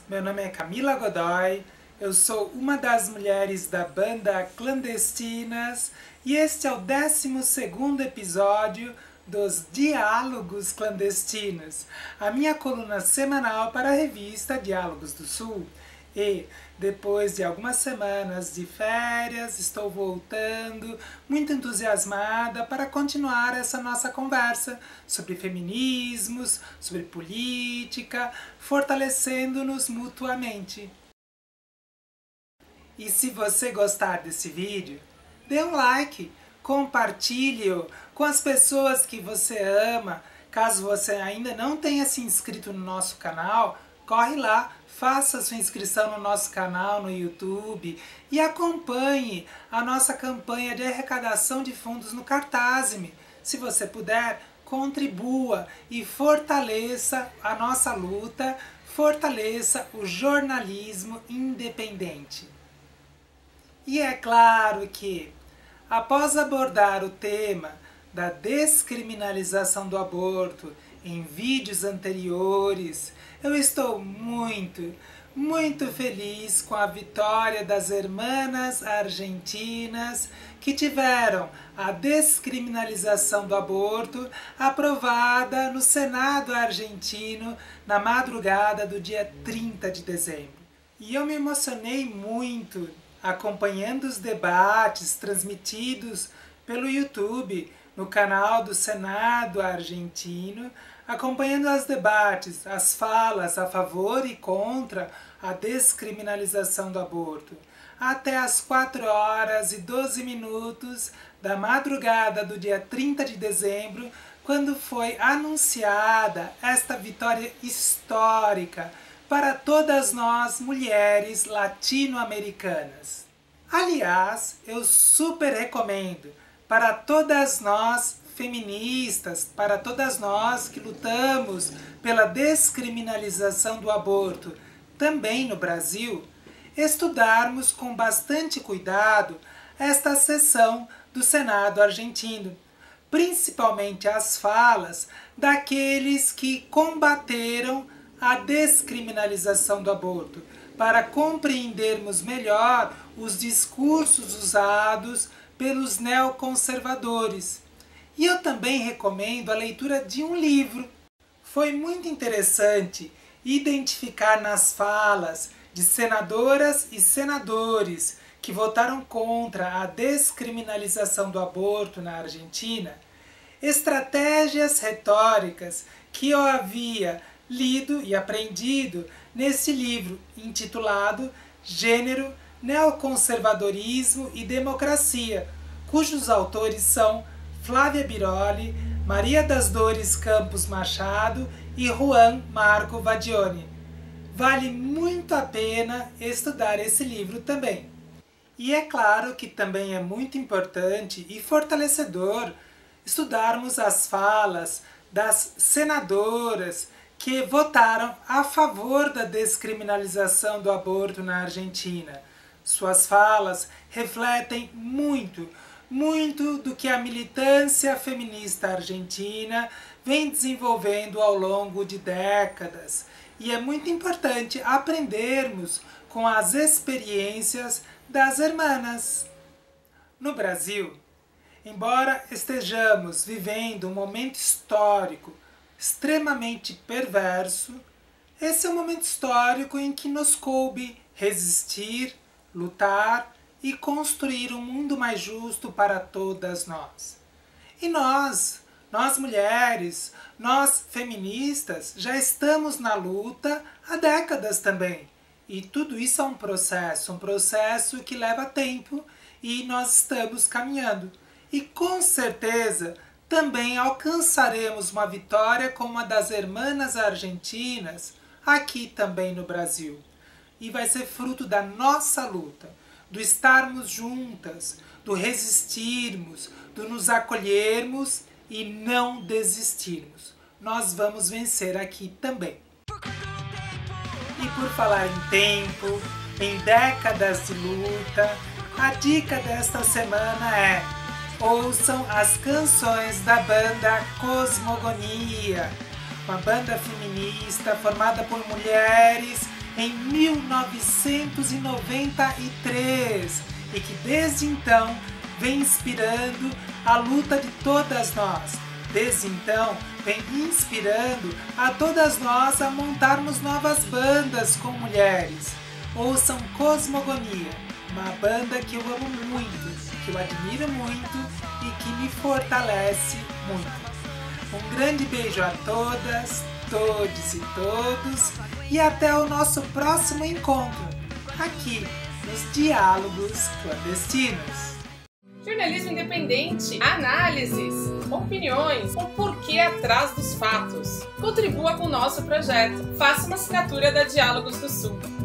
Meu nome é Camila Godoy, eu sou uma das mulheres da banda Clandestinas e este é o 12º episódio dos Diálogos Clandestinos, a minha coluna semanal para a revista Diálogos do Sul. E, depois de algumas semanas de férias, estou voltando, muito entusiasmada para continuar essa nossa conversa sobre feminismos, sobre política, fortalecendo-nos mutuamente. E se você gostar desse vídeo, dê um like, compartilhe-o com as pessoas que você ama. Caso você ainda não tenha se inscrito no nosso canal, corre lá, faça sua inscrição no nosso canal no YouTube e acompanhe a nossa campanha de arrecadação de fundos no Cartaz-me. Se você puder, contribua e fortaleça a nossa luta, fortaleça o jornalismo independente. E é claro que, após abordar o tema da descriminalização do aborto em vídeos anteriores, eu estou muito feliz com a vitória das hermanas argentinas que tiveram a descriminalização do aborto aprovada no Senado argentino na madrugada do dia 30 de dezembro. E eu me emocionei muito acompanhando os debates transmitidos pelo YouTube no canal do Senado argentino, acompanhando os debates, as falas a favor e contra a descriminalização do aborto, até às 4h12 da madrugada do dia 30 de dezembro, quando foi anunciada esta vitória histórica para todas nós mulheres latino-americanas. Aliás, eu super recomendo para todas nós feministas, para todas nós que lutamos pela descriminalização do aborto, também no Brasil, estudarmos com bastante cuidado esta sessão do Senado argentino, principalmente as falas daqueles que combateram a descriminalização do aborto, para compreendermos melhor os discursos usados pelos neoconservadores. E eu também recomendo a leitura de um livro. Foi muito interessante identificar nas falas de senadoras e senadores que votaram contra a descriminalização do aborto na Argentina, estratégias retóricas que eu havia lido e aprendido nesse livro intitulado Gênero, Neoconservadorismo e Democracia, cujos autores são Flávia Biroli, Maria das Dores Campos Machado e Juan Marco Vadione. Vale muito a pena estudar esse livro também. E é claro que também é muito importante e fortalecedor estudarmos as falas das senadoras que votaram a favor da descriminalização do aborto na Argentina. Suas falas refletem muito do que a militância feminista argentina vem desenvolvendo ao longo de décadas. E é muito importante aprendermos com as experiências das hermanas. No Brasil, embora estejamos vivendo um momento histórico extremamente perverso, esse é um momento histórico em que nos coube resistir, lutar e construir um mundo mais justo para todas nós. E nós mulheres, nós feministas, já estamos na luta há décadas também. E tudo isso é um processo que leva tempo e nós estamos caminhando. E com certeza também alcançaremos uma vitória como a das hermanas argentinas aqui também no Brasil. E vai ser fruto da nossa luta, do estarmos juntas, do resistirmos, do nos acolhermos e não desistirmos. Nós vamos vencer aqui também. E por falar em tempo, em décadas de luta, a dica desta semana é: ouçam as canções da banda Cosmogonia, uma banda feminista formada por mulheres em 1993 e que desde então vem inspirando a luta de todas nós. Desde então vem inspirando a todas nós a montarmos novas bandas com mulheres. Ouçam Cosmogonia, uma banda que eu amo muito, que eu admiro muito e que me fortalece muito. Um grande beijo a todas, todos e todos e até o nosso próximo encontro, aqui nos Diálogos Clandestinos. Jornalismo independente, análises, opiniões, o porquê atrás dos fatos. Contribua com o nosso projeto. Faça uma assinatura da Diálogos do Sul.